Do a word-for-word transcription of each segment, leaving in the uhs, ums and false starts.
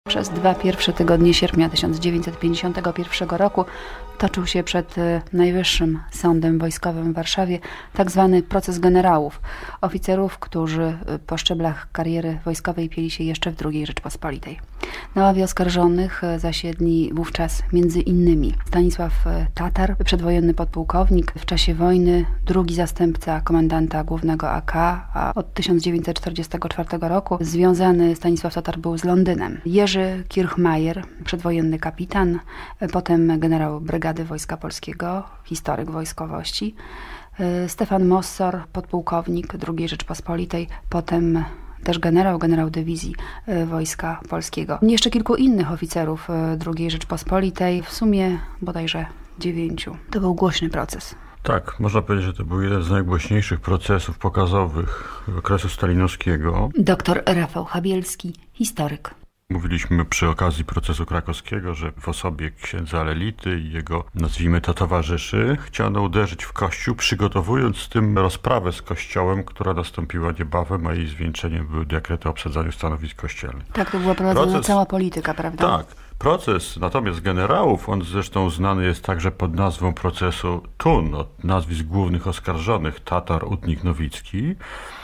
Przez dwa pierwsze tygodnie sierpnia tysiąc dziewięćset pięćdziesiątego pierwszego roku toczył się przed Najwyższym Sądem Wojskowym w Warszawie tak zwany proces generałów, oficerów, którzy po szczeblach kariery wojskowej pieli się jeszcze w drugiej Rzeczpospolitej. Na ławie oskarżonych zasiedli wówczas między innymi Stanisław Tatar, przedwojenny podpułkownik, w czasie wojny drugi zastępca komendanta głównego A K, a od tysiąc dziewięćset czterdziestego czwartego roku związany Stanisław Tatar był z Londynem. Jerzy Kirchmayer, przedwojenny kapitan, potem generał Brygady Wojska Polskiego, historyk wojskowości, Stefan Mossor, podpułkownik drugiej Rzeczpospolitej, potem też generał, generał dywizji Wojska Polskiego. Jeszcze kilku innych oficerów drugiej Rzeczpospolitej, w sumie bodajże dziewięciu. To był głośny proces. Tak, można powiedzieć, że to był jeden z najgłośniejszych procesów pokazowych okresu stalinowskiego. Doktor Rafał Chabielski, historyk. Mówiliśmy przy okazji procesu krakowskiego, że w osobie księdza Lelity i jego, nazwijmy to, towarzyszy chciano uderzyć w Kościół, przygotowując z tym rozprawę z Kościołem, która nastąpiła niebawem, a jej zwieńczeniem były dekrety o obsadzaniu stanowisk kościelnych. Tak, to była prowadzona proces, cała polityka, prawda? Tak. Proces natomiast generałów, on zresztą znany jest także pod nazwą procesu Thun, od nazwisk głównych oskarżonych Tatar, Utnik, Nowicki,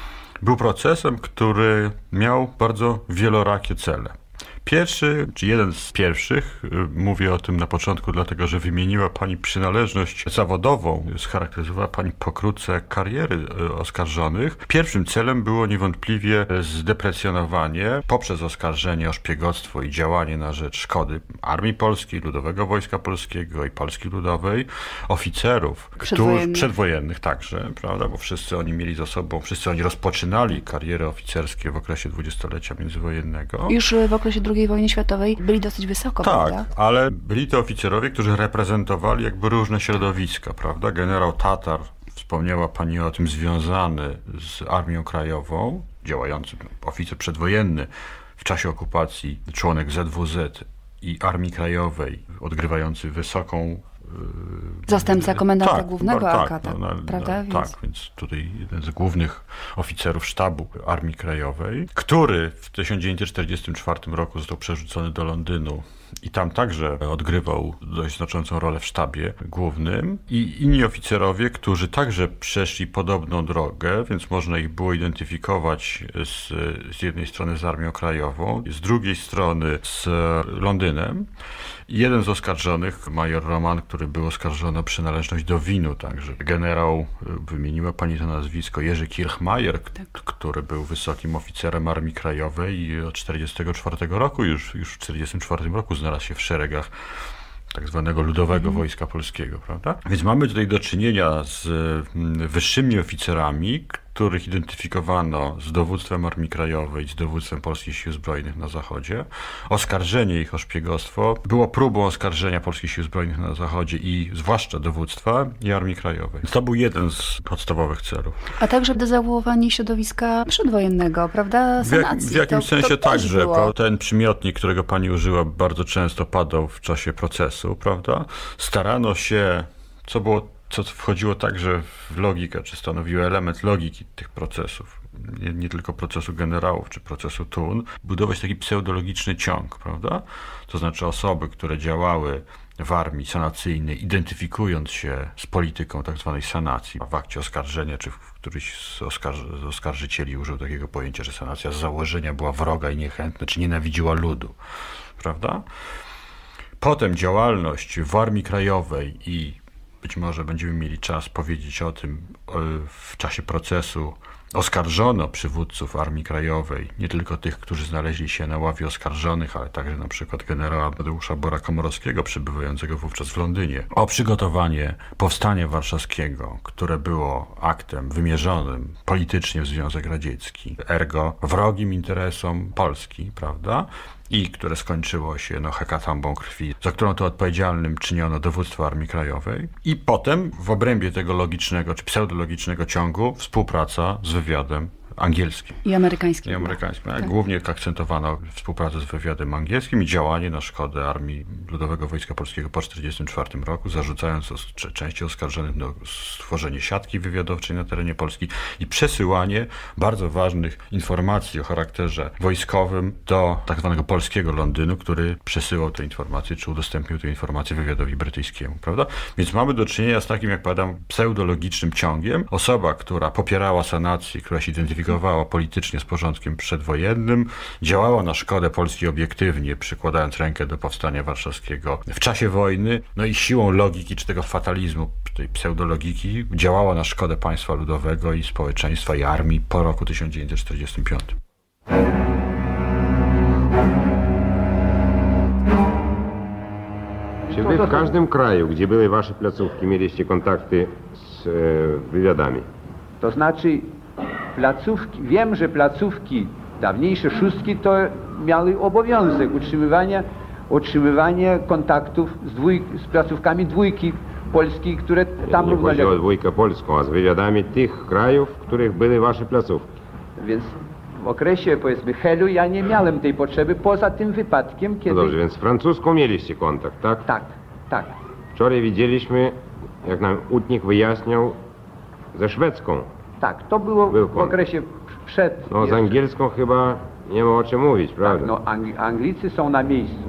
był procesem, który miał bardzo wielorakie cele. Pierwszy, czy jeden z pierwszych, mówię o tym na początku, dlatego że wymieniła pani przynależność zawodową, scharakteryzowała pani pokrótce kariery oskarżonych. Pierwszym celem było niewątpliwie zdeprecjonowanie poprzez oskarżenie o szpiegostwo i działanie na rzecz szkody Armii Polskiej, Ludowego Wojska Polskiego i Polski Ludowej, oficerów, przedwojennych, którzy, przedwojennych także, prawda, bo wszyscy oni mieli za sobą, wszyscy oni rozpoczynali kariery oficerskie w okresie dwudziestolecia międzywojennego. Już w okresie drugiej wojny światowej byli dosyć wysoko, tak, prawda? Tak, ale byli to oficerowie, którzy reprezentowali jakby różne środowiska, prawda? Generał Tatar, wspomniała pani o tym, związany z Armią Krajową, działający oficer przedwojenny w czasie okupacji, członek Z W Z i Armii Krajowej, odgrywający wysoką zastępca komendanta tak, głównego tak, A K, tak, no, no, prawda? No, więc... Tak, więc tutaj jeden z głównych oficerów sztabu Armii Krajowej, który w tysiąc dziewięćset czterdziestym czwartym roku został przerzucony do Londynu i tam także odgrywał dość znaczącą rolę w sztabie głównym, i inni oficerowie, którzy także przeszli podobną drogę, więc można ich było identyfikować z, z jednej strony z Armią Krajową, z drugiej strony z Londynem. Jeden z oskarżonych, major Roman, który był oskarżony o przynależność do winu, także generał, wymieniła pani to nazwisko, Jerzy Kirchmayer, tak, który był wysokim oficerem Armii Krajowej i od tysiąc dziewięćset czterdziestego czwartego roku, już, już w tysiąc dziewięćset czterdziestym czwartym roku znalazł się w szeregach tak zwanego Ludowego mm. Wojska Polskiego, prawda? Więc mamy tutaj do czynienia z wyższymi oficerami, których identyfikowano z dowództwem Armii Krajowej, z dowództwem Polskich Sił Zbrojnych na Zachodzie. Oskarżenie ich o szpiegostwo było próbą oskarżenia Polskich Sił Zbrojnych na Zachodzie i zwłaszcza dowództwa i Armii Krajowej. To był jeden z podstawowych celów. A także dezawuowanie środowiska przedwojennego, prawda? Sanacji. W, jak, w jakimś to, sensie to także. było. Ten przymiotnik, którego pani użyła, bardzo często padał w czasie procesu, prawda? Starano się, co było co wchodziło także w logikę, czy stanowiło element logiki tych procesów, nie, nie tylko procesu generałów, czy procesu Thun, budować taki pseudologiczny ciąg, prawda? To znaczy osoby, które działały w armii sanacyjnej, identyfikując się z polityką tak zwanej sanacji, w akcie oskarżenia, czy w któryś z, oskarży, z oskarżycieli użył takiego pojęcia, że sanacja z założenia była wroga i niechętna, czy nienawidziła ludu, prawda? Potem działalność w Armii Krajowej i być może będziemy mieli czas powiedzieć o tym w czasie procesu. Oskarżono przywódców Armii Krajowej, nie tylko tych, którzy znaleźli się na ławie oskarżonych, ale także na przykład generała Tadeusza Bora-Komorowskiego, przebywającego wówczas w Londynie, o przygotowanie powstania warszawskiego, które było aktem wymierzonym politycznie w Związek Radziecki, ergo wrogim interesom Polski, prawda? I które skończyło się no, hekatombą krwi, za którą to odpowiedzialnym czyniono dowództwo Armii Krajowej. I potem w obrębie tego logicznego czy pseudologicznego ciągu współpraca z wywiadem angielskim. I amerykańskim. I amerykańskim. Tak. Głównie akcentowano współpracę z wywiadem angielskim i działanie na szkodę Armii Ludowego Wojska Polskiego po tysiąc dziewięćset czterdziestym czwartym roku, zarzucając os- części oskarżonych no, stworzenie siatki wywiadowczej na terenie Polski i przesyłanie bardzo ważnych informacji o charakterze wojskowym do tak zwanego polskiego Londynu, który przesyłał te informacje, czy udostępnił te informacje wywiadowi brytyjskiemu, prawda? Więc mamy do czynienia z takim, jak powiadam, pseudologicznym ciągiem. Osoba, która popierała sanację, która się identyfikowała politycznie z porządkiem przedwojennym, działała na szkodę Polski obiektywnie, przykładając rękę do powstania warszawskiego w czasie wojny, no i siłą logiki, czy tego fatalizmu, tej pseudologiki, działała na szkodę państwa ludowego i społeczeństwa i armii po roku tysiąc dziewięćset czterdziestym piątym. Czy wy w każdym kraju, gdzie były wasze placówki, mieliście kontakty z e, wywiadami? To znaczy placówki, wiem, że placówki, dawniejsze szóstki, to miały obowiązek utrzymywania, utrzymywania kontaktów z, dwój, z placówkami dwójki polskiej, które tam Nie chodzi o dwójkę polską, a z wywiadami tych krajów, w których były wasze placówki. Więc w okresie, powiedzmy, Helu ja nie miałem tej potrzeby, poza tym wypadkiem, kiedy... No dobrze, więc z francuską mieliście kontakt, tak? Tak, tak. Wczoraj widzieliśmy, jak nam Utnik wyjaśniał, ze szwedzką. Tak, to było Był w okresie przed... No z jeszcze. angielską chyba nie ma o czym mówić, prawda? Tak, no Ang- Anglicy są na miejscu.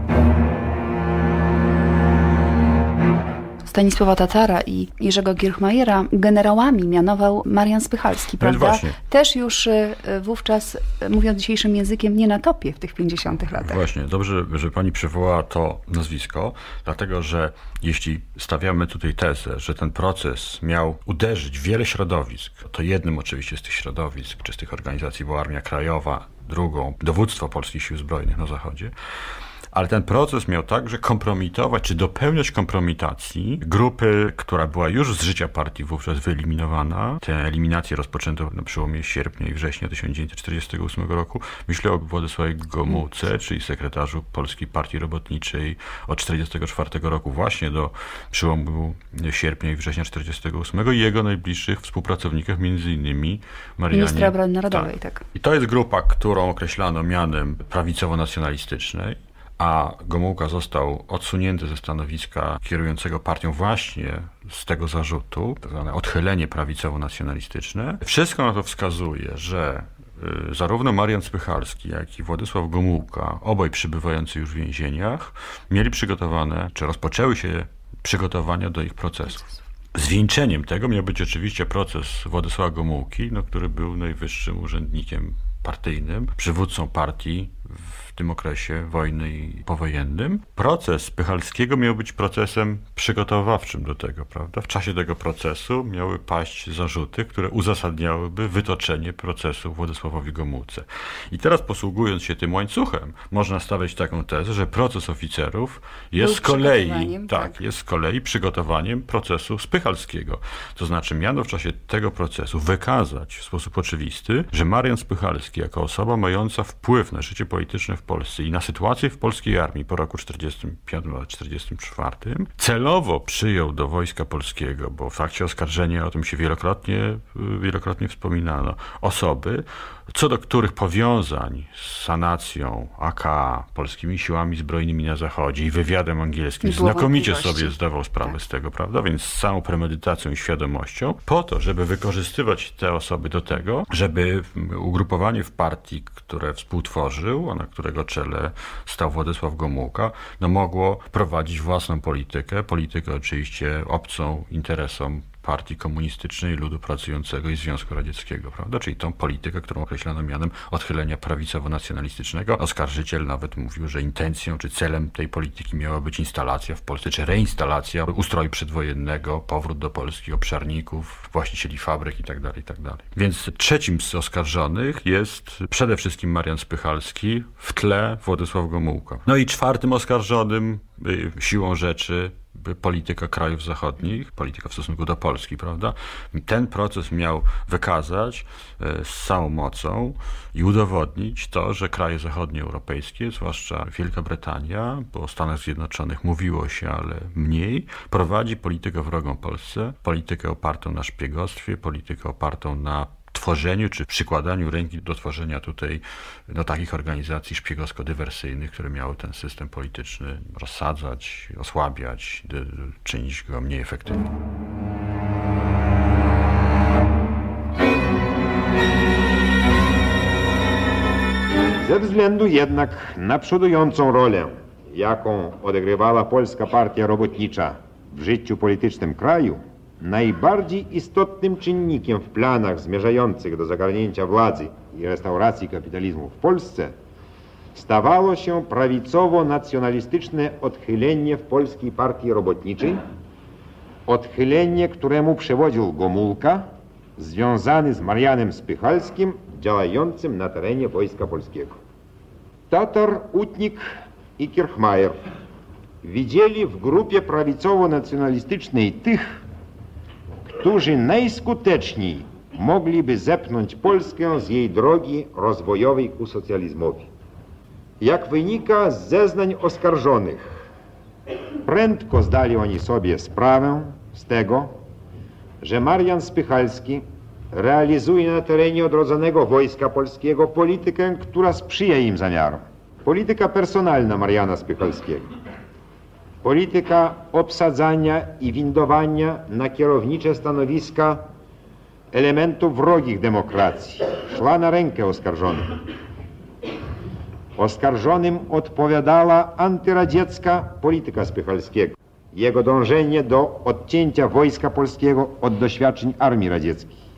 Stanisława Tatara i Jerzego Kirchmajera generałami mianował Marian Spychalski, No prawda? właśnie. Też już y, wówczas, y, mówiąc dzisiejszym językiem, nie na topie w tych pięćdziesiątych latach. Właśnie, dobrze, że pani przywołała to nazwisko, dlatego że jeśli stawiamy tutaj tezę, że ten proces miał uderzyć w wiele środowisk, to jednym oczywiście z tych środowisk, czy z tych organizacji była Armia Krajowa, drugą dowództwo Polskich Sił Zbrojnych na Zachodzie, ale ten proces miał także kompromitować, czy dopełniać kompromitacji grupy, która była już z życia partii wówczas wyeliminowana. Te eliminacje rozpoczęto na przełomie sierpnia i września tysiąc dziewięćset czterdziestego ósmego roku. Myślę o Władysławie Gomułce, czyli sekretarzu Polskiej Partii Robotniczej od czterdziestego czwartego roku właśnie do przełomu sierpnia i września czterdziestego ósmego i jego najbliższych współpracownikach, między innymi Marianie... Ministra Obrony Narodowej, tak. tak. I to jest grupa, którą określano mianem prawicowo-nacjonalistycznej, a Gomułka został odsunięty ze stanowiska kierującego partią właśnie z tego zarzutu, tak zwane odchylenie prawicowo-nacjonalistyczne. Wszystko na to wskazuje, że y, zarówno Marian Spychalski, jak i Władysław Gomułka, obaj przybywający już w więzieniach, mieli przygotowane, czy rozpoczęły się przygotowania do ich procesów. Zwieńczeniem tego miał być oczywiście proces Władysława Gomułki, no, który był najwyższym urzędnikiem partyjnym, przywódcą partii w tym okresie wojny i powojennym. Proces Spychalskiego miał być procesem przygotowawczym do tego, prawda? W czasie tego procesu miały paść zarzuty, które uzasadniałyby wytoczenie procesu Władysławowi Gomułce. I teraz, posługując się tym łańcuchem, można stawiać taką tezę, że proces oficerów jest Był z kolei, przygotowaniem, tak, tak. jest z kolei przygotowaniem procesu Spychalskiego. To znaczy miano w czasie tego procesu wykazać w sposób oczywisty, że Marian Spychalski jako osoba mająca wpływ na życie polityczne w Polsce i na sytuację w polskiej armii po roku czterdziestym piątym do czterdziestym czwartym celowo przyjął do Wojska Polskiego, bo w akcie oskarżenia o tym się wielokrotnie, wielokrotnie wspominano, osoby, co do których powiązań z sanacją A K A, polskimi siłami zbrojnymi na Zachodzie i wywiadem angielskim Nie było znakomicie wątpliwości. sobie zdawał sprawę Tak. z tego, prawda? Więc z całą premedytacją i świadomością, po to, żeby wykorzystywać te osoby do tego, żeby ugrupowanie w partii, które współtworzył, a na którego czele stał Władysław Gomułka, no mogło prowadzić własną politykę, politykę oczywiście obcą interesom Partii Komunistycznej, Ludu Pracującego i Związku Radzieckiego, prawda? Czyli tą politykę, którą określono mianem odchylenia prawicowo-nacjonalistycznego. Oskarżyciel nawet mówił, że intencją czy celem tej polityki miała być instalacja w Polsce, czy reinstalacja ustroju przedwojennego, powrót do Polski obszarników, właścicieli fabryk itd., itd. Więc trzecim z oskarżonych jest przede wszystkim Marian Spychalski, w tle Władysław Gomułka. No i czwartym oskarżonym siłą rzeczy polityka krajów zachodnich, polityka w stosunku do Polski, prawda? Ten proces miał wykazać z całą mocą i udowodnić to, że kraje zachodnioeuropejskie, zwłaszcza Wielka Brytania, bo o Stanach Zjednoczonych mówiło się, ale mniej, prowadzi politykę wrogą Polsce, politykę opartą na szpiegostwie, politykę opartą na tworzeniu czy przykładaniu ręki do tworzenia tutaj no, takich organizacji szpiegowsko-dywersyjnych, które miały ten system polityczny rozsadzać, osłabiać, czynić go mniej efektywnym. Ze względu jednak na przodującą rolę, jaką odegrywała Polska Partia Robotnicza w życiu politycznym kraju, najbardziej istotnym czynnikiem w planach zmierzających do zagarnięcia władzy i restauracji kapitalizmu w Polsce stawało się prawicowo-nacjonalistyczne odchylenie w Polskiej Partii Robotniczej, odchylenie, któremu przewodził Gomułka, związany z Marianem Spychalskim, działającym na terenie Wojska Polskiego. Tatar, Utnik i Kirchmayer widzieli w grupie prawicowo-nacjonalistycznej tych, którzy najskuteczniej mogliby zepchnąć Polskę z jej drogi rozwojowej ku socjalizmowi. Jak wynika z zeznań oskarżonych, prędko zdali oni sobie sprawę z tego, że Marian Spychalski realizuje na terenie odrodzonego Wojska Polskiego politykę, która sprzyja im zamiarom. Polityka personalna Mariana Spychalskiego. Polityka obsadzania i windowania na kierownicze stanowiska elementów wrogich demokracji szła na rękę oskarżonym. Oskarżonym odpowiadała antyradziecka polityka Spychalskiego. Jego dążenie do odcięcia Wojska Polskiego od doświadczeń Armii Radzieckiej.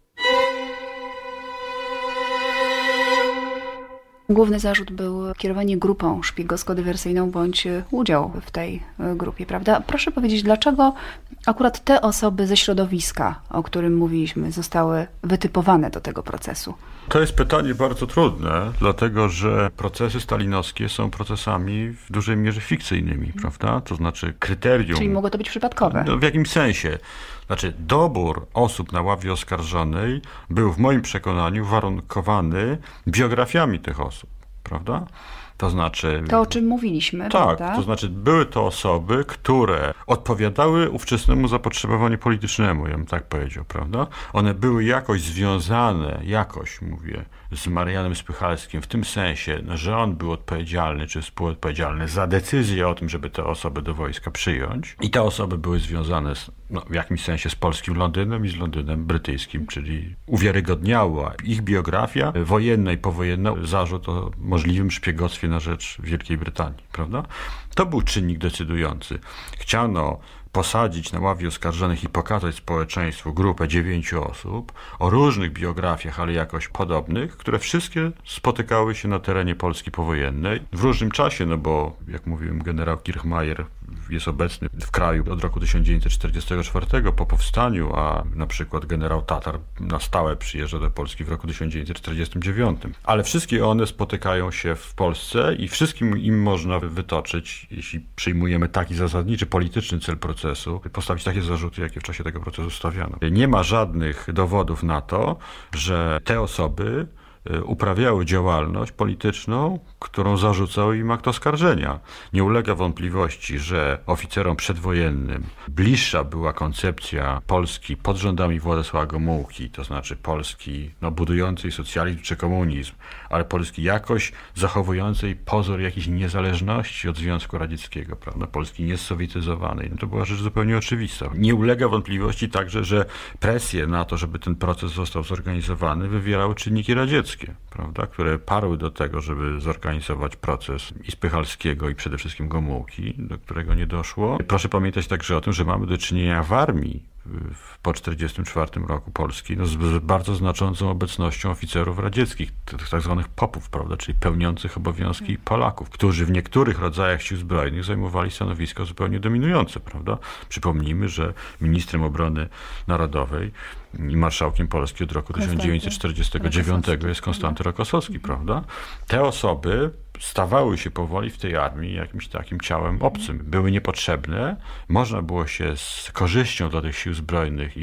Główny zarzut był kierowanie grupą szpiegowsko-dywersyjną bądź udział w tej grupie, prawda? Proszę powiedzieć, dlaczego akurat te osoby ze środowiska, o którym mówiliśmy, zostały wytypowane do tego procesu? To jest pytanie bardzo trudne, dlatego że procesy stalinowskie są procesami w dużej mierze fikcyjnymi, prawda? To znaczy kryterium... Czyli mogło to być przypadkowe? No, w jakimś sensie. Znaczy dobór osób na ławie oskarżonej był w moim przekonaniu warunkowany biografiami tych osób, prawda? To znaczy... To, o czym mówiliśmy, tak, prawda? To znaczy były to osoby, które odpowiadały ówczesnemu zapotrzebowaniu politycznemu, ja bym tak powiedział, prawda? One były jakoś związane, jakoś mówię, z Marianem Spychalskim w tym sensie, że on był odpowiedzialny, czy współodpowiedzialny za decyzję o tym, żeby te osoby do wojska przyjąć. I te osoby były związane z, no, w jakimś sensie z polskim Londynem i z Londynem brytyjskim, czyli uwiarygodniała ich biografia wojenna i powojenna zarzut o możliwym szpiegostwie na rzecz Wielkiej Brytanii, prawda? To był czynnik decydujący. Chciano posadzić na ławie oskarżonych i pokazać społeczeństwu grupę dziewięciu osób o różnych biografiach, ale jakoś podobnych, które wszystkie spotykały się na terenie Polski powojennej w różnym czasie, no bo, jak mówiłem, generał Kirchmayer jest obecny w kraju od roku tysiąc dziewięćset czterdziestego czwartego po powstaniu, a na przykład generał Tatar na stałe przyjeżdża do Polski w roku tysiąc dziewięćset czterdziestym dziewiątym. Ale wszystkie one spotykają się w Polsce i wszystkim im można wytoczyć, jeśli przyjmujemy taki zasadniczy polityczny cel procesu, postawić takie zarzuty, jakie w czasie tego procesu stawiano. Nie ma żadnych dowodów na to, że te osoby uprawiały działalność polityczną, którą zarzucał im akt oskarżenia. Nie ulega wątpliwości, że oficerom przedwojennym bliższa była koncepcja Polski pod rządami Władysława Gomułki, to znaczy Polski no, budującej socjalizm czy komunizm, ale Polski jakoś zachowującej pozór jakiejś niezależności od Związku Radzieckiego, prawda? Polski niesowietyzowanej. No, to była rzecz zupełnie oczywista. Nie ulega wątpliwości także, że presję na to, żeby ten proces został zorganizowany, wywierały czynniki radzieckie, prawda, które parły do tego, żeby zorganizować proces i Spychalskiego, i przede wszystkim Gomułki, do którego nie doszło. Proszę pamiętać także o tym, że mamy do czynienia w armii po tysiąc dziewięćset czterdziestym czwartym roku Polski no, z, z bardzo znaczącą obecnością oficerów radzieckich, tych tak zwanych popów, prawda, czyli pełniących obowiązki Polaków, którzy w niektórych rodzajach sił zbrojnych zajmowali stanowiska zupełnie dominujące, prawda. Przypomnijmy, że ministrem obrony narodowej i marszałkiem Polski od roku tysiąc dziewięćset czterdziestego dziewiątego jest Konstanty Rokossowski, prawda? Te osoby stawały się powoli w tej armii jakimś takim ciałem obcym. Były niepotrzebne, można było się z korzyścią dla tych sił zbrojnych ich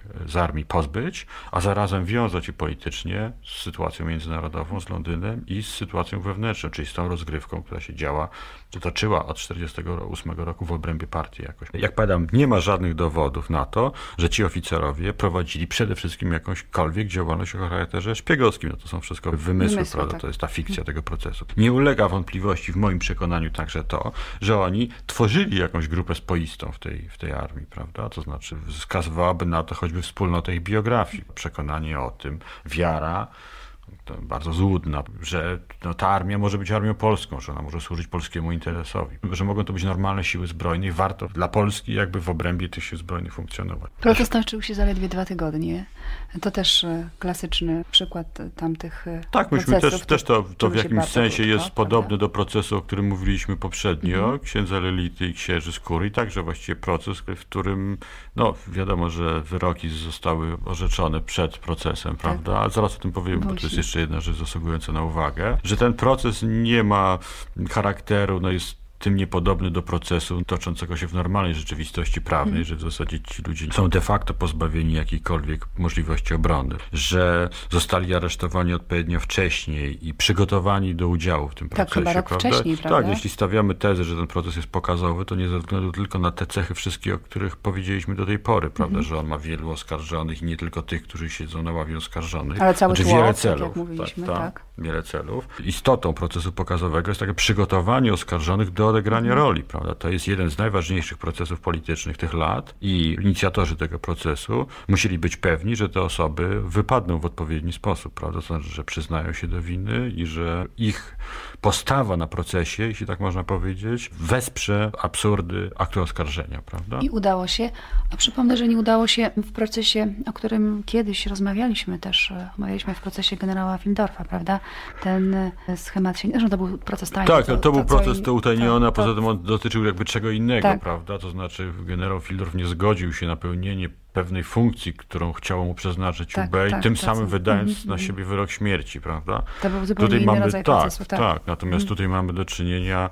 z armii pozbyć, a zarazem wiązać je politycznie z sytuacją międzynarodową, z Londynem i z sytuacją wewnętrzną, czyli z tą rozgrywką, która się działa, czy toczyła od czterdziestego ósmego roku w obrębie partii jakoś. Jak powiadam, nie ma żadnych dowodów na to, że ci oficerowie prowadzili przede wszystkim jakąśkolwiek działalność o charakterze szpiegowskim. No to są wszystko wymysły, Wymysły, prawda? tak. To jest ta fikcja tego procesu. Nie ulega wątpliwości w moim przekonaniu także to, że oni tworzyli jakąś grupę spoistą w tej, w tej armii, prawda? To znaczy wskazywałaby na to choćby wspólnotę ich biografii, przekonanie o tym, wiara, to bardzo złudna, że no, ta armia może być armią polską, że ona może służyć polskiemu interesowi, że mogą to być normalne siły zbrojne i warto dla Polski jakby w obrębie tych sił zbrojnych funkcjonować. Protest toczył się zaledwie dwa tygodnie. To też klasyczny przykład tamtych Tak, myśmy też, też to, to w jakimś sensie krótko, jest podobne prawda? do procesu, o którym mówiliśmy poprzednio, Mhm. księdza Lelity i księży Skóry, i także właściwie proces, w którym, no wiadomo, że wyroki zostały orzeczone przed procesem, Tak. prawda? A zaraz o tym powiem, bo to jest Właśnie. jeszcze jedna rzecz zasługująca na uwagę, że ten proces nie ma charakteru, no jest tym niepodobny do procesu toczącego się w normalnej rzeczywistości prawnej, Mhm. że w zasadzie ci ludzie są de facto pozbawieni jakiejkolwiek możliwości obrony, że zostali aresztowani odpowiednio wcześniej i przygotowani do udziału w tym Tak, procesie. chyba rok prawda? wcześniej, Tak, prawda? jeśli stawiamy tezę, że ten proces jest pokazowy, to nie ze względu tylko na te cechy wszystkie, o których powiedzieliśmy do tej pory, prawda, Mhm. że on ma wielu oskarżonych i nie tylko tych, którzy siedzą na ławie oskarżonych. Ale cały znaczy tło, wiele tak celów. jak mówiliśmy, tak. Wiele celów. Istotą procesu pokazowego jest takie przygotowanie oskarżonych do odegrania Mhm. roli, prawda? To jest jeden z najważniejszych procesów politycznych tych lat i inicjatorzy tego procesu musieli być pewni, że te osoby wypadną w odpowiedni sposób, prawda? To znaczy, że przyznają się do winy i że ich postawa na procesie, jeśli tak można powiedzieć, wesprze absurdy aktu oskarżenia, prawda? I udało się. A przypomnę, że nie udało się w procesie, o którym kiedyś rozmawialiśmy też, e, omawialiśmy w procesie generała Findorfa, prawda? Ten e, schemat się, zresztą to był proces tajny. Tak, to, to był co proces in- to utajniony, a to- poza tym on dotyczył jakby czego innego, Tak. prawda? To znaczy generał Fildorf nie zgodził się na pełnienie pewnej funkcji, którą chciało mu przeznaczyć Tak, U B i tak, tym to samym co- wydając mhm, na mhm. siebie wyrok śmierci, prawda? To był zupełnie Tutaj inny mamy, rodzaj tak, procesu, tak. tak, natomiast Mhm. tutaj mamy do czynienia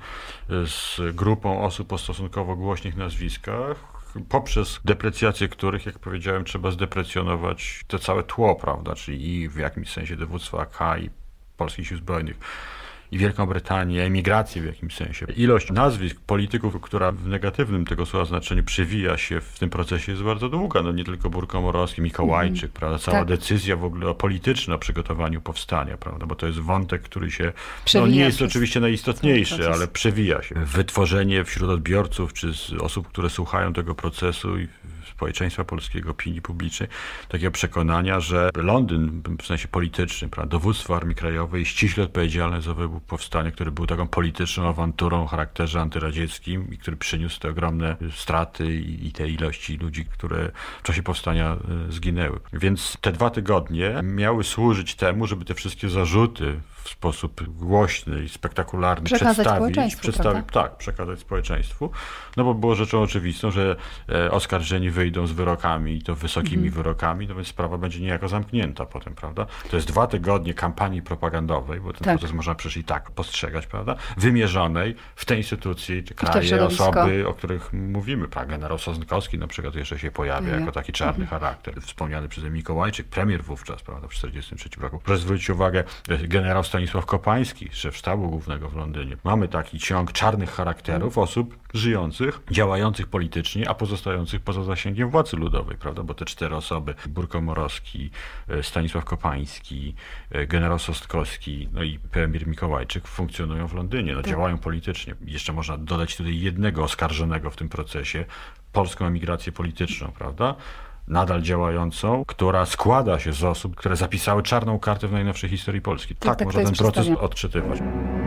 z grupą osób o stosunkowo głośnych nazwiskach, poprzez deprecjację których, jak powiedziałem, trzeba zdeprecjonować to całe tło, prawda, czyli i w jakimś sensie dowództwo A K i Polskich Sił Zbrojnych, i Wielką Brytanię, emigrację w jakimś sensie. Ilość nazwisk polityków, która w negatywnym tego słowa znaczeniu przewija się w tym procesie, jest bardzo długa. No nie tylko Burko-Morowski, Mikołajczyk, mm. prawda? Cała Tak. decyzja w ogóle polityczna o przygotowaniu powstania, prawda? Bo to jest wątek, który się, no Przewija nie jest przez oczywiście najistotniejszy, cały proces. ale przewija się. Wytworzenie wśród odbiorców, czy z osób, które słuchają tego procesu i społeczeństwa polskiego, opinii publicznej, takiego przekonania, że Londyn, w sensie politycznym, prawda, dowództwo Armii Krajowej jest ściśle odpowiedzialne za wybuch powstania, który był taką polityczną awanturą o charakterze antyradzieckim i który przyniósł te ogromne straty i, i te ilości ludzi, które w czasie powstania y, zginęły. Więc te dwa tygodnie miały służyć temu, żeby te wszystkie zarzuty w sposób głośny i spektakularny Przekazać przedstawić. społeczeństwu, przedstawić prawda? tak, przekazać społeczeństwu, no bo było rzeczą oczywistą, że e, oskarżeni wyjdą z wyrokami i to wysokimi Mhm. wyrokami, no więc sprawa będzie niejako zamknięta potem, prawda? To jest dwa tygodnie kampanii propagandowej, bo ten Tak. proces można przecież i tak postrzegać, prawda? Wymierzonej w tej instytucji, czy to kraje, środowisko. osoby, o których mówimy, prawda? Generał Sosnkowski na przykład jeszcze się pojawia Pojawia. jako taki czarny Mhm. charakter. Wspomniany przeze mnie Mikołajczyk, premier wówczas, prawda, w tysiąc dziewięćset czterdziestym trzecim roku. Proszę zwrócić uwagę, generał Stanisław Kopański, szef sztabu głównego w Londynie. Mamy taki ciąg czarnych charakterów osób żyjących, działających politycznie, a pozostających poza zasięgiem władzy ludowej, prawda? Bo te cztery osoby, Burko-Morowski, Stanisław Kopański, generał Sosnkowski, no i premier Mikołajczyk funkcjonują w Londynie, no, Tak. działają politycznie. Jeszcze można dodać tutaj jednego oskarżonego w tym procesie, polską emigrację polityczną, prawda? Nadal działającą, która składa się z osób, które zapisały czarną kartę w najnowszej historii Polski. Tak, Tak, tak, można to ten jest proces przedstawione. odczytywać.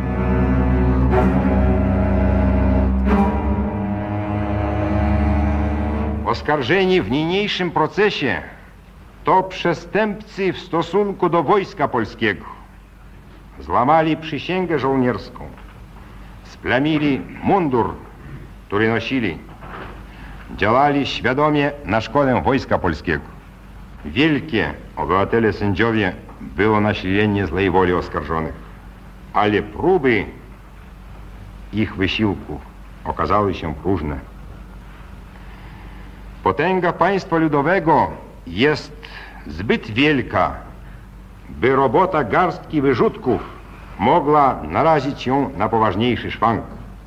Oskarżeni w niniejszym procesie to przestępcy w stosunku do Wojska Polskiego. Złamali przysięgę żołnierską, splamili mundur, który nosili, działali świadomie na szkodę Wojska Polskiego. Wielkie, obywatele sędziowie, było nasilenie złej woli oskarżonych, ale próby ich wysiłków okazały się próżne. Potęga państwa ludowego jest zbyt wielka, by robota garstki wyrzutków mogła narazić ją na poważniejszy szwank.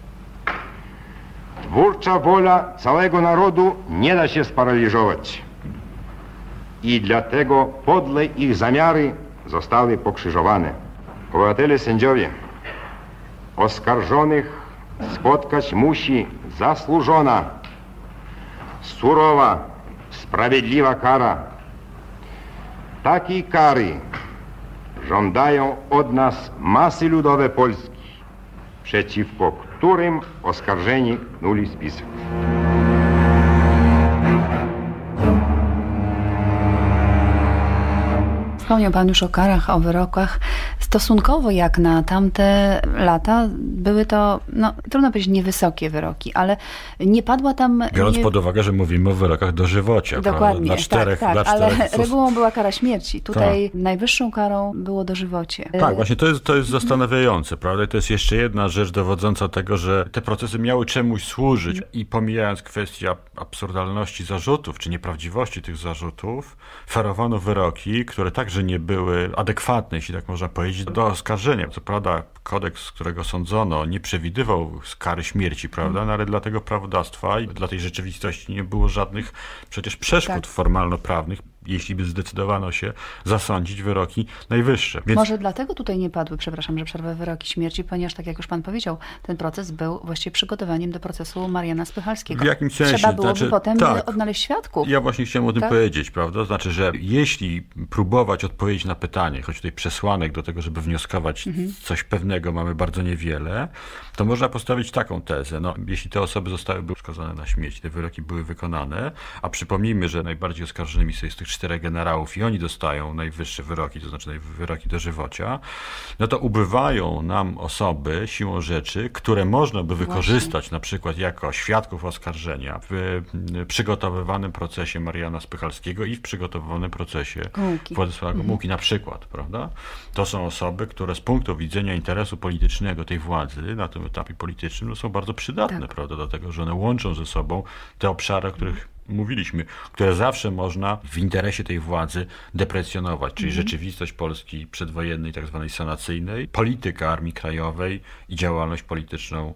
Twórcza wola całego narodu nie da się sparaliżować. I dlatego podle ich zamiary zostały pokrzyżowane. Obywatele sędziowie, oskarżonych spotkać musi zasłużona, surowa, sprawiedliwa kara. Takiej kary żądają od nas masy ludowe Polski, przeciwko którym oskarżeni knuli spisek. Wspomniał Pan już o karach, o wyrokach. Stosunkowo jak na tamte lata były to, no trudno powiedzieć niewysokie wyroki, ale nie padła tam... Biorąc nie... pod uwagę, że mówimy o wyrokach dożywocia. Dokładnie, dla czterech, tak, tak, dla ale czterech... regułą była kara śmierci. Tutaj tak. Najwyższą karą było dożywocie. Tak, właśnie to jest, to jest zastanawiające, prawda? I to jest jeszcze jedna rzecz dowodząca tego, że te procesy miały czemuś służyć i pomijając kwestię absurdalności zarzutów, czy nieprawdziwości tych zarzutów, ferowano wyroki, które także nie były adekwatne, jeśli tak można powiedzieć, do oskarżenia. Co prawda kodeks, z którego sądzono, nie przewidywał kary śmierci, prawda? No, ale dla tego prawodawstwa i dla tej rzeczywistości nie było żadnych przecież przeszkód tak. formalno-prawnych, jeśli by zdecydowano się zasądzić wyroki najwyższe. Więc... Może dlatego tutaj nie padły, przepraszam, że przerwę, wyroki śmierci, ponieważ tak jak już pan powiedział, ten proces był właściwie przygotowaniem do procesu Mariana Spychalskiego. W jakimś sensie. Trzeba byłoby znaczy, potem tak. odnaleźć świadków. Ja właśnie chciałem o tym tak? powiedzieć, prawda? Znaczy, że jeśli próbować odpowiedzieć na pytanie, choć tutaj przesłanek do tego, żeby wnioskować mhm. coś pewnego mamy bardzo niewiele, to można postawić taką tezę. No, jeśli te osoby zostały skazane na śmierć, te wyroki były wykonane, a przypomnijmy, że najbardziej oskarżonymi są z tych czterech generałów i oni dostają najwyższe wyroki, to znaczy wyroki dożywocia, no to ubywają nam osoby siłą rzeczy, które można by wykorzystać Właśnie. na przykład jako świadków oskarżenia w przygotowywanym procesie Mariana Spychalskiego i w przygotowywanym procesie Gomułki. Władysława Gomułki mhm. na przykład, prawda? To są osoby, które z punktu widzenia interesu politycznego tej władzy na tym etapie politycznym no są bardzo przydatne, tak. prawda? Dlatego, że one łączą ze sobą te obszary, o których mówiliśmy, które zawsze można w interesie tej władzy deprecjonować, czyli mhm. rzeczywistość Polski przedwojennej, tak zwanej sanacyjnej, polityka Armii Krajowej i działalność polityczną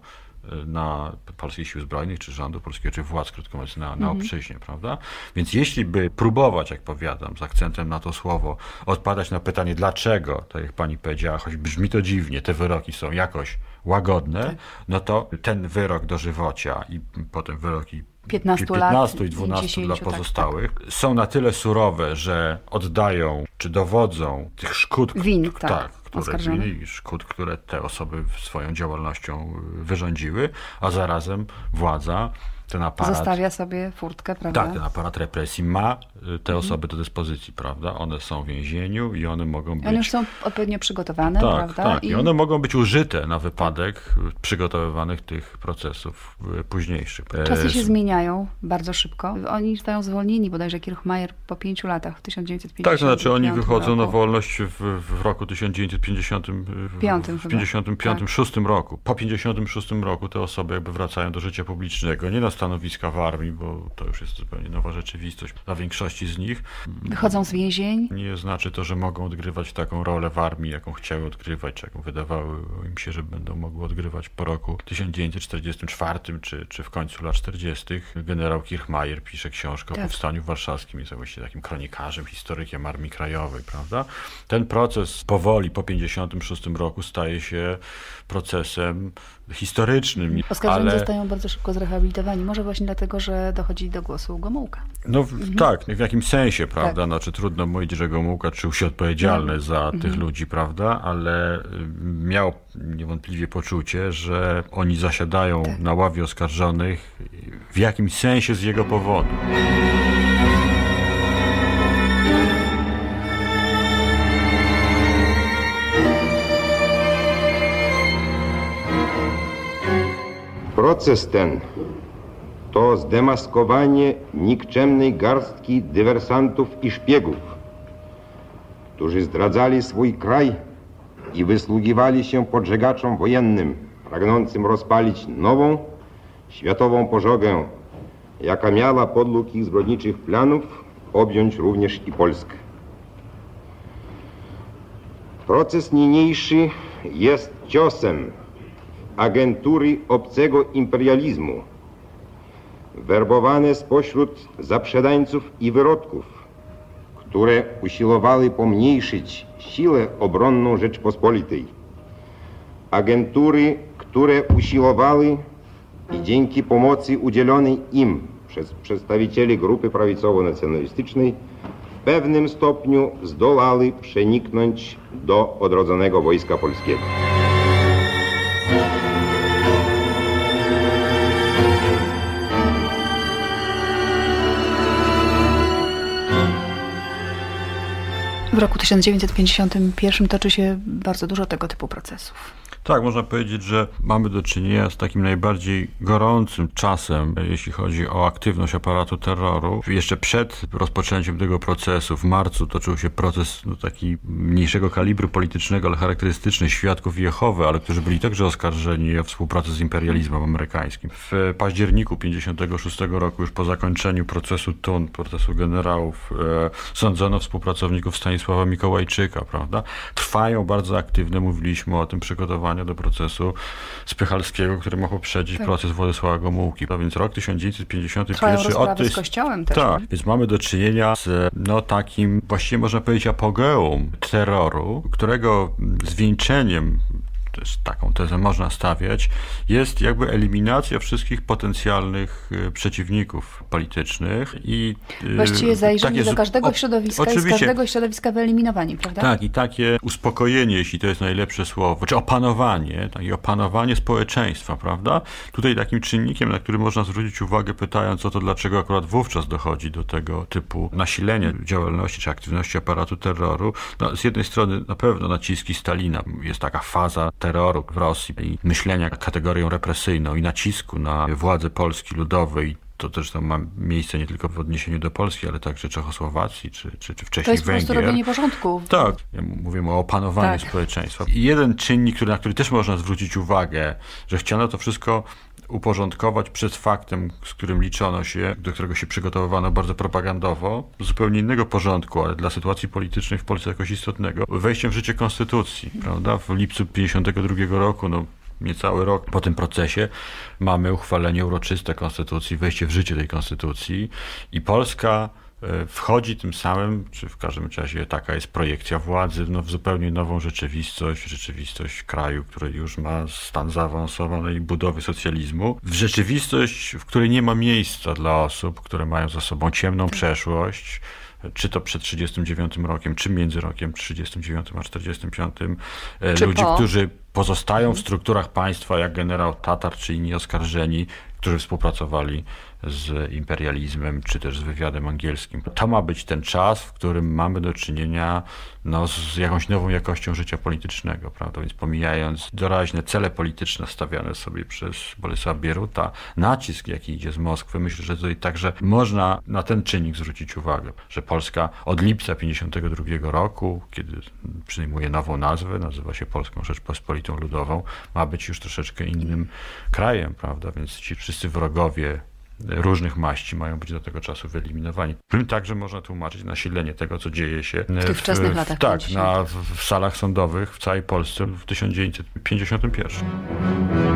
na Polskich Sił Zbrojnych, czy rządu polskiego, czy władz, krótko mówiąc, na, na mhm. obczyźnie, prawda? Więc jeśli by próbować, jak powiadam, z akcentem na to słowo, odpowiadać na pytanie, dlaczego, tak jak pani powiedziała, choć brzmi to dziwnie, te wyroki są jakoś łagodne, tak. no to ten wyrok dożywocia i potem wyroki piętnastu i dwunastu dla pozostałych tak, tak. są na tyle surowe, że oddają, czy dowodzą tych szkód, win, tak, tak, które, winy i szkód, które te osoby swoją działalnością wyrządziły, a zarazem władza ten aparat... Zostawia sobie furtkę, prawda? Tak, ten aparat represji ma te osoby do dyspozycji, prawda? One są w więzieniu i one mogą być... One już są odpowiednio przygotowane, tak, prawda? Tak, i... i one mogą być użyte na wypadek przygotowywanych tych procesów późniejszych. Czasy się zmieniają bardzo szybko. Oni zostają zwolnieni, bodajże Kirchmeier po pięciu latach, w tysiąc dziewięćset pięćdziesiątym Tak, to znaczy oni wychodzą roku. na wolność w, w roku tysiąc dziewięćset pięćdziesiątym Piątym w pięćdziesiątym piątym, tak. szóstym roku. Po pięćdziesiątym szóstym roku te osoby jakby wracają do życia publicznego, nie na stanowiska w armii, bo to już jest zupełnie nowa rzeczywistość dla większości z nich. Wychodzą z więzień. Nie znaczy to, że mogą odgrywać taką rolę w armii, jaką chciały odgrywać, czy jaką wydawało im się, że będą mogły odgrywać po roku tysiąc dziewięćset czterdziestym czwartym, czy, czy w końcu lat czterdziestych. Generał Kirchmeier pisze książkę tak. o powstaniu warszawskim, jest właściwie takim kronikarzem, historykiem Armii Krajowej, prawda? Ten proces powoli po pięćdziesiątym szóstym roku staje się procesem historycznym. Oskarżeni ale... zostają bardzo szybko zrehabilitowani. Może właśnie dlatego, że dochodzi do głosu Gomułka. No w, mhm. tak, w jakimś sensie, prawda? Tak. Znaczy trudno mówić, że Gomułka czuł się odpowiedzialny no. za mhm. tych ludzi, prawda? Ale miał niewątpliwie poczucie, że oni zasiadają tak. na ławie oskarżonych w jakimś sensie z jego powodu. Proces ten to zdemaskowanie nikczemnej garstki dywersantów i szpiegów, którzy zdradzali swój kraj i wysługiwali się podżegaczom wojennym, pragnącym rozpalić nową, światową pożogę, jaka miała podlug ich zbrodniczych planów objąć również i Polskę. Proces niniejszy jest ciosem agentury obcego imperializmu, werbowane spośród zaprzedańców i wyrodków, które usiłowały pomniejszyć siłę obronną Rzeczpospolitej. Agentury, które usiłowały i dzięki pomocy udzielonej im przez przedstawicieli grupy prawicowo-nacjonalistycznej w pewnym stopniu zdolały przeniknąć do odrodzonego Wojska Polskiego. W roku tysiąc dziewięćset pięćdziesiątym pierwszym toczy się bardzo dużo tego typu procesów. Tak, można powiedzieć, że mamy do czynienia z takim najbardziej gorącym czasem, jeśli chodzi o aktywność aparatu terroru. Jeszcze przed rozpoczęciem tego procesu w marcu toczył się proces no, taki mniejszego kalibru politycznego, ale charakterystyczny, świadków Jehowy, ale którzy byli także oskarżeni o współpracę z imperializmem amerykańskim. W październiku pięćdziesiątego szóstego roku, już po zakończeniu procesu Thun, procesu generałów, e, sądzono współpracowników Stanisława Mikołajczyka, prawda? Trwają bardzo aktywne, mówiliśmy o tym, przygotowania do procesu Spychalskiego, który ma poprzedzić tak. proces Władysława Gomułki. No więc rok tysiąc dziewięćset pięćdziesiąty pierwszy od tej... z Kościołem też. Tak, więc mamy do czynienia z no, takim, właściwie można powiedzieć, apogeum terroru, którego zwieńczeniem, też taką tezę można stawiać, jest jakby eliminacja wszystkich potencjalnych y, przeciwników politycznych i y, właściwie zajrzenie do każdego o, środowiska i z każdego środowiska wyeliminowani, prawda? Tak, i takie uspokojenie, jeśli to jest najlepsze słowo, czy opanowanie, takie opanowanie społeczeństwa, prawda? Tutaj takim czynnikiem, na który można zwrócić uwagę, pytając o to, dlaczego akurat wówczas dochodzi do tego typu nasilenia działalności czy aktywności aparatu terroru. No, z jednej strony na pewno naciski Stalina, jest taka faza terroru w Rosji i myślenia kategorią represyjną i nacisku na władze Polski Ludowej. To też tam ma miejsce nie tylko w odniesieniu do Polski, ale także Czechosłowacji, czy, czy, czy wcześniej Węgier. To jest po prostu robienie porządku. Tak, ja mówimy o opanowaniu tak. społeczeństwa. I jeden czynnik, który, na który też można zwrócić uwagę, że chciano to wszystko uporządkować przed faktem, z którym liczono się, do którego się przygotowywano bardzo propagandowo, zupełnie innego porządku, ale dla sytuacji politycznej w Polsce jakoś istotnego, wejściem w życie konstytucji, prawda? W lipcu pięćdziesiątego drugiego roku, no niecały rok po tym procesie, mamy uchwalenie uroczyste konstytucji, wejście w życie tej konstytucji i Polska wchodzi tym samym, czy w każdym razie taka jest projekcja władzy, no, w zupełnie nową rzeczywistość, rzeczywistość kraju, który już ma stan zaawansowanej budowy socjalizmu, w rzeczywistość, w której nie ma miejsca dla osób, które mają za sobą ciemną przeszłość, czy to przed trzydziestym dziewiątym rokiem, czy między rokiem trzydziestym dziewiątym a czterdziestym piątym. Czy ludzi, po? którzy pozostają w strukturach państwa, jak generał Tatar, czy inni oskarżeni, którzy współpracowali z imperializmem, czy też z wywiadem angielskim. To ma być ten czas, w którym mamy do czynienia no, z jakąś nową jakością życia politycznego, prawda? Więc pomijając doraźne cele polityczne stawiane sobie przez Bolesława Bieruta, nacisk, jaki idzie z Moskwy, myślę, że tutaj także można na ten czynnik zwrócić uwagę, że Polska od lipca pięćdziesiątego drugiego roku, kiedy przyjmuje nową nazwę, nazywa się Polską Rzeczpospolitą Ludową, ma być już troszeczkę innym krajem, prawda? Więc ci wszyscy wrogowie różnych maści mają być do tego czasu wyeliminowani. Także można tłumaczyć nasilenie tego, co dzieje się w tych wczesnych latach tak, na, w, w salach sądowych w całej Polsce w tysiąc dziewięćset pięćdziesiątym pierwszym.